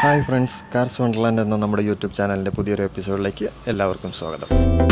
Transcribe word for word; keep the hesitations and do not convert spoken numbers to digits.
Hi friends, cars Wonderland എന്ന നമ്മുടെ YouTube ചാനലിൻ്റെ പുതിയൊരു എപ്പിസോഡിലേക്ക് എല്ലാവർക്കും സ്വാഗതം.